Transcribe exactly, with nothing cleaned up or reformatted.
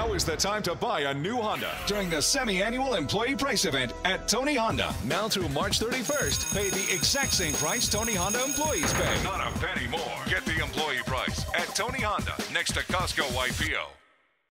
Now is the time to buy a new Honda during the semi-annual employee price event at Tony Honda. Now through March thirty-first, pay the exact same price Tony Honda employees pay. Not a penny more. Get the employee price at Tony Honda next to Costco Y P O.